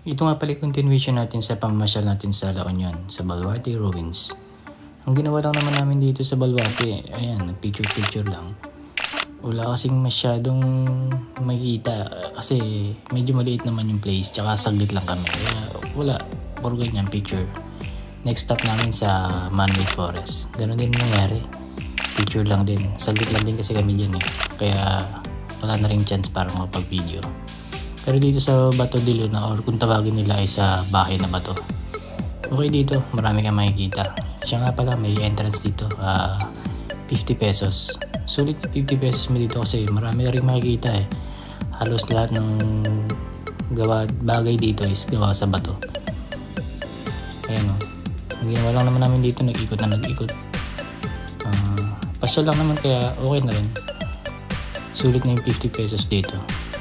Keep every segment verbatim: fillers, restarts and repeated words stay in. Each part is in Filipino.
Ito nga pala continuation natin sa pamamasyal natin sa La Union, sa Baluarte Ruins. Ang ginawa lang naman namin dito sa Baluarte, ayan, picture-picture lang. Wala kasing masyadong makikita kasi medyo maliit naman yung place, tsaka saglit lang kami. Kaya wala, puro ganyan picture. Next stop namin sa Man-made Forest. Ganun din nangyari. Picture lang din. Saglit lang din kasi kami dyan eh. Kaya wala na rin chance para makapag-video. Pero dito sa Bato de Luna, or kung tawagin nila ay sa Bahay na Bato, okay dito, marami kang makikita. Siya nga pala, may entrance dito, uh, fifty pesos. Sulit na fifty pesos mo dito kasi marami ka rin makikita eh. Halos lahat ng gawa, bagay dito is gawa sa bato. Ayan o. Ang ginawa lang naman namin dito, nag-ikot na nag-ikot. Uh, Pasya lang naman kaya okay na rin. Sulit na yung fifty pesos dito.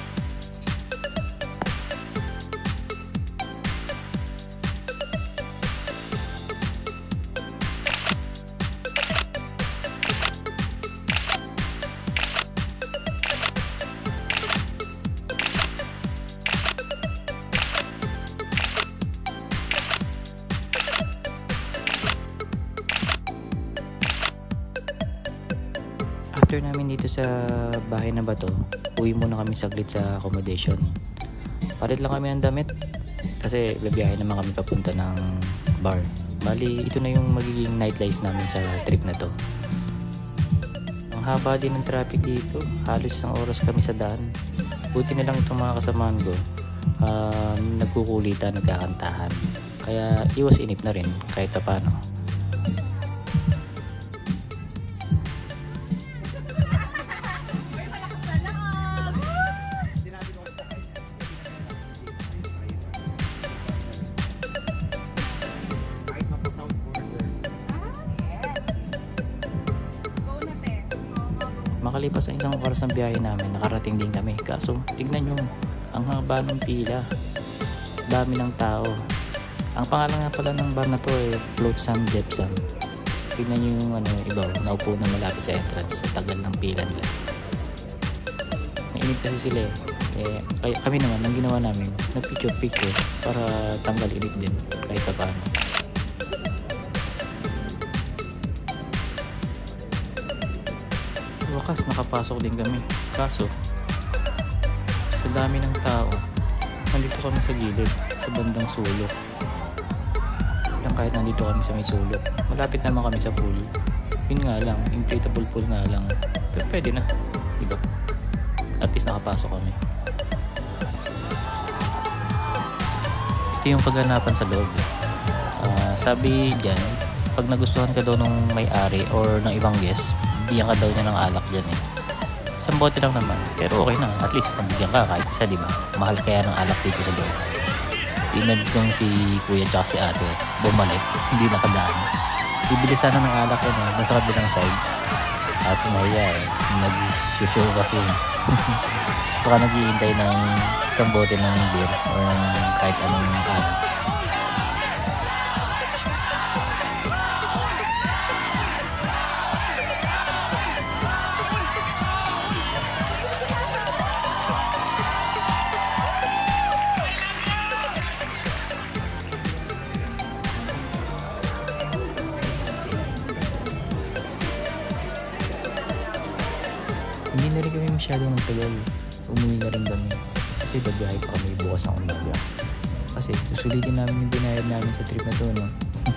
After namin dito sa Bahay na Bato, uwi muna kami saglit sa accommodation. Palit lang kami ng damit kasi babiyahe naman kami papunta ng bar. Bali, ito na yung magiging nightlife namin sa trip na to. Ang haba din ng traffic dito, halos isang oras kami sa daan. Buti na lang itong mga kasamahan ko, um, nagkukulitan, nagkakantahan. Kaya iwas inip na rin kahit pa paano. Makalipas ang isang oras ng biyahe namin, nakarating din kami. Kaso, tignan nyo, ang haba ng pila. Dami ng tao. Ang pangalan nga pala ng bar na to ay Flotsam Jetsam. Tignan nyo yung ano, iba, naupo na malapit sa entrance. Sa tagal ng pila nila. Nainip kasi sila eh. eh kaya kami naman, ang ginawa namin, nag-picture-picture para tanggal inip din kahit pa paano. Wakas nakapasok din kami, kaso sa dami ng tao nandito kami sa gilid, sa bandang sulok lang. Kahit nandito kami sa may sulok, malapit naman kami sa pool. Yun nga lang, inflatable pool nga lang, pero pwede na, diba? At least nakapasok kami. Ito yung pagganapan sa loob. Uh, sabi dyan, pag nagustuhan ka daw ng may-ari or ng ibang guest, bigyan ka daw niya ng alak dyan eh. Isang bote lang naman, pero okay na, at least nabigyan ka kahit isa, diba? Mahal kaya ng alak dito sa loob. Tinad kong si kuya tsaka si ate bumalik, hindi nakadaan. Bibili sana ng alak ko na nasa kabilang side, kaso maya eh, nag-show kasi baka nag-iintay ng isang bote ng beer or ng kahit anong alak. Hindi na rin kami masyadong nagtagal. Umuwi na rin kami kasi babiyahe pa kami bukas ng umaga. Kasi susulitin namin yung binayad namin sa trip na to, no?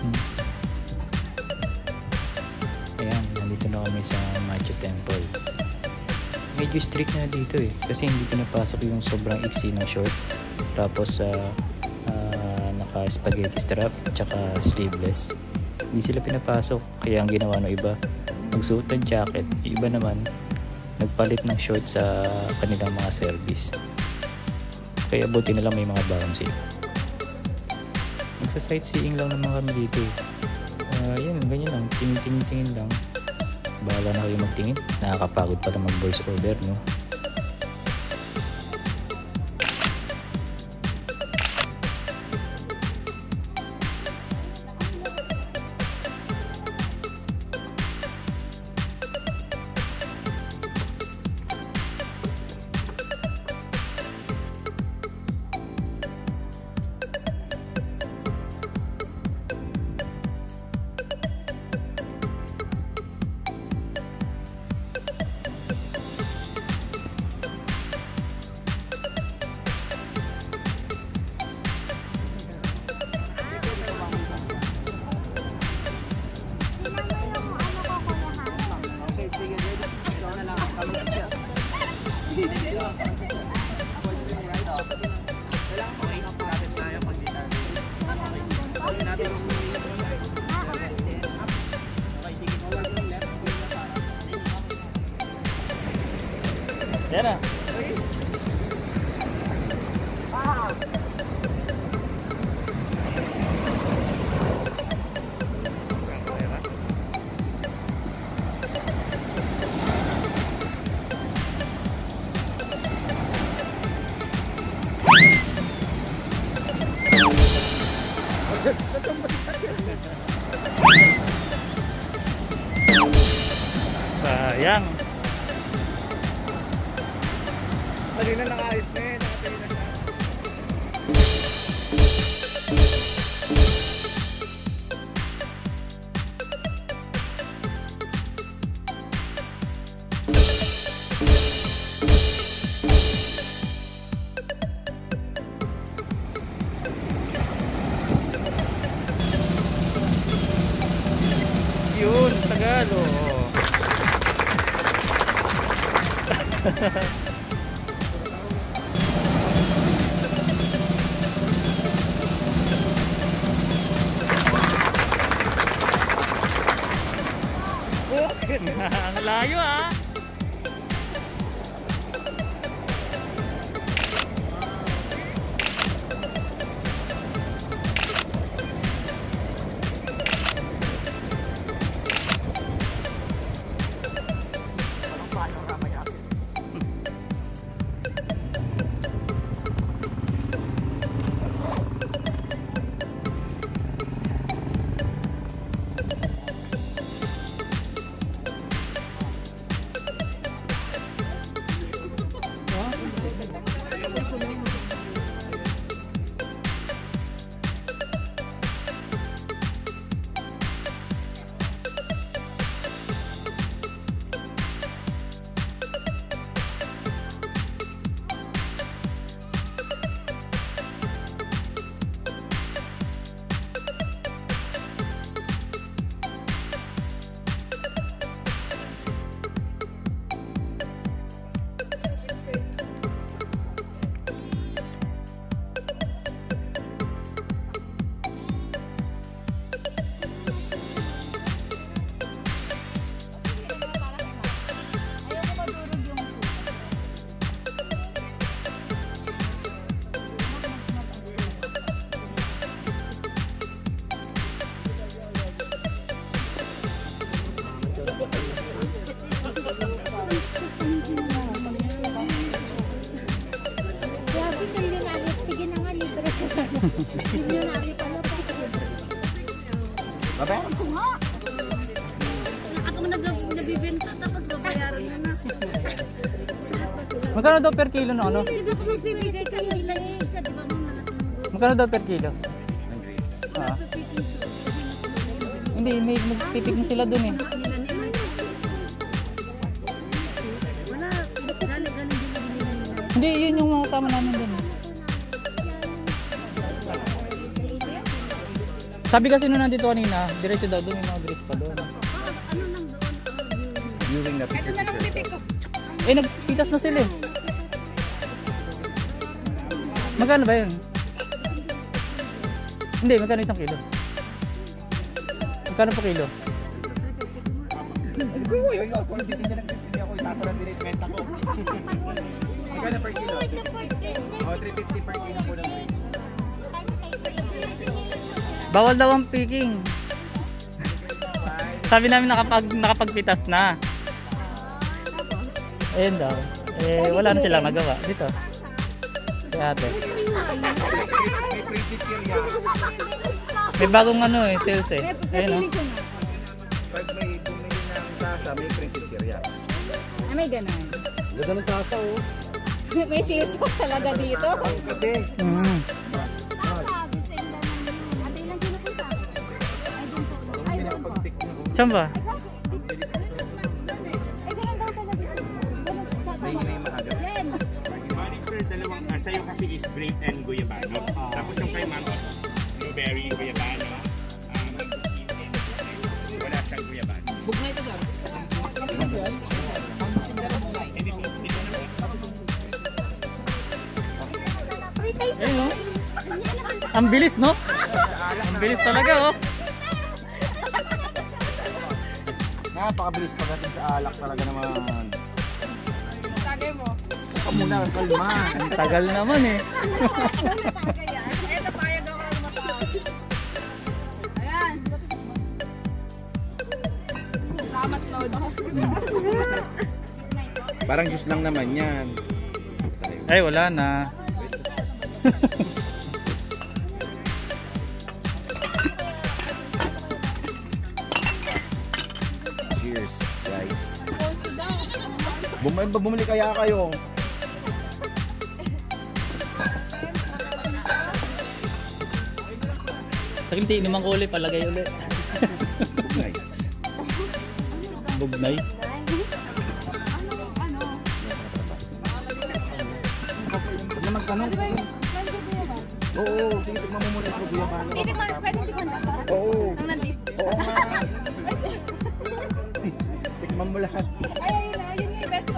Ayan, nandito na kami sa Machu Temple. Medyo strict na dito eh, kasi hindi pinapasok yung sobrang iksi ng short. Tapos uh, uh, naka spaghetti strap tsaka sleeveless. Hindi sila pinapasok, kaya ang ginawa ng iba, magsuot ng jacket. Yung iba naman nagpalit ng short sa kanilang mga service. Kaya buti na lang may mga baon sila. Nagsa-sightseeing lang naman kami dito. Uh, yan, ganyan lang. Tingin-tingin lang. Bahala na kayo magtingin. Nakakapagod pala mag-voice over, no? Yan na. Sayang. Dali na nakaayos na eh. Nakatayo na siya. Yun, tagal oh. Ang layo ah. Babayaran ko nga. Ako mo nabibenta tapos babayaran mo na. Magkano daw per kilo no ano? Di ba kung magbibigay ka hindi lang isa, di ba mo malaking Magkano daw per kilo? Ah. Hindi, may magpipig na sila dun eh. Wala, galing galing din ang nila nila. Hindi, yun yung mga kasama namin dun. Sabi kasi nung nandito kanina, diretso daw doon, may mga bridge pa doon. Ano nang doon? Viewing na picture. Ito na lang pipig ko. Eh, nagpitas na sila eh. Magkano ba yun? Hindi, magkano isang kilo? Magkano po kilo? Uy, uy, uy, kung titinda ng titinda ako, itasa lang binibenta ko. Magkano per kilo? Oh, three fifty per kilo po ng green. Bawal daw ang picking. Sabi namin nakapag, nakapagpitas na. Ayun daw. Eh, wala na sila magawa. Dito. Kaya ate. May free picture yan. May bagong ano eh, sales eh. Ayun o. Pag may bumili ng tasa, may free picture yan. Ah, may ganun. Ganda ng tasa oh. May sales pa talaga dito. Kape. Mm. Saan ba? May may maaga. Bali sir, dalawang, uh, sa'yo kasi is grape and guyabano. Tapos yung kay Ma'am is blueberry, guyabano. Um, wala siyang guyabano. Bugna ito sir. Hindi po, dito na po. Ayun oh. Ang bilis no? Ang bilis talaga oh. Napakabilis pagdating sa alak talaga naman. Tagay mo. Ito muna, kalma. Ang tagal naman eh. Ito, payag ako ng mataas. Ayan. Salamat, Lord. Parang juice lang naman yan. Ay wala na. Cheers, guys. Bumili, bumili kaya kayo. Sa kilti, inuman ko ulit, palagay ulit. Bugnay. Bugnay. Huwag na magtanong. Oo, sige, tignan mo muna sa guyabano. Hindi, pwede tikman na to. Oo. Ang nandito. Oo nga. Tikman mo lahat. Ay, ayun na. Yun yung bet ko.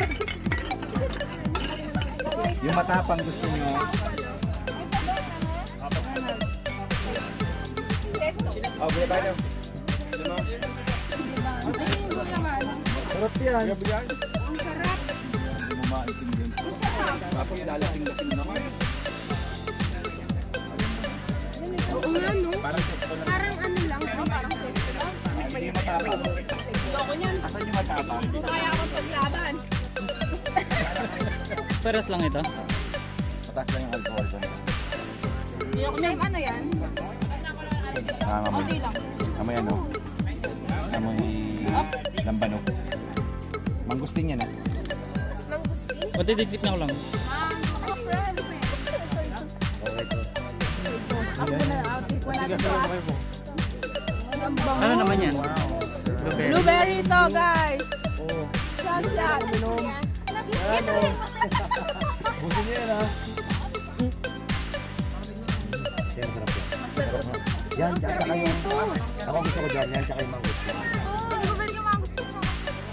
Yung matapang gusto nyo. Oh, guyabano. Ano? Sarap yan. Ang sarap. Mumaitin din. Tapos lalasing-lasing naman. Oo nga, no? Parang sesto na. Parang ano lang. Parang sesto lang. Hindi yung matapang. Loko niyan. Asan yung matapang? Kaya ako paglaban. Peras lang ito. Mataas lang yung alcohol. Name, ano yan? Nangangamoy. Okay lang. Amoy ano? Amoy lambano. Mangustin yan ah. Pati dikdik na ko lang. Ano naman yan? Blueberry. Blueberry to, guys. Oo. Shot, shot. Ano? Busin niyo yan ah. Yan, sarap yan. Sarap na. Yan, yan, tsaka yung... Ako gusto ko dyan, yan, tsaka yung mangustin. Hindi ko ba yung mga gusto mo?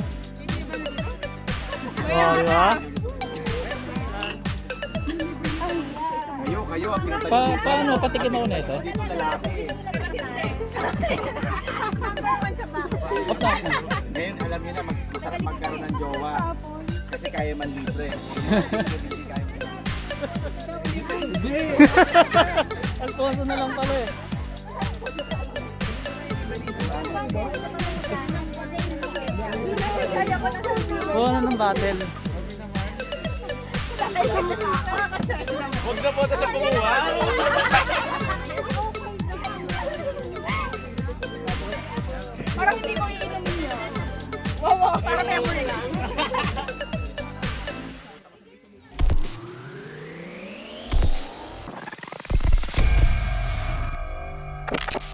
Oh, di ba? Kayo, kayo, ang pinatay. Pa paano? Patikim ako na ito? Ba't na ako? Ngayon, alam niyo na, mas- masarap magkaroon ng jowa. Kasi kaya man libre. Hindi kaya man. Hindi! Alfonso na lang pala eh. Kuha na ng battle. Huwag na po ito sa kumuha. Parang hindi mo iinumin yun. Wow, wow. Parang may ako nila.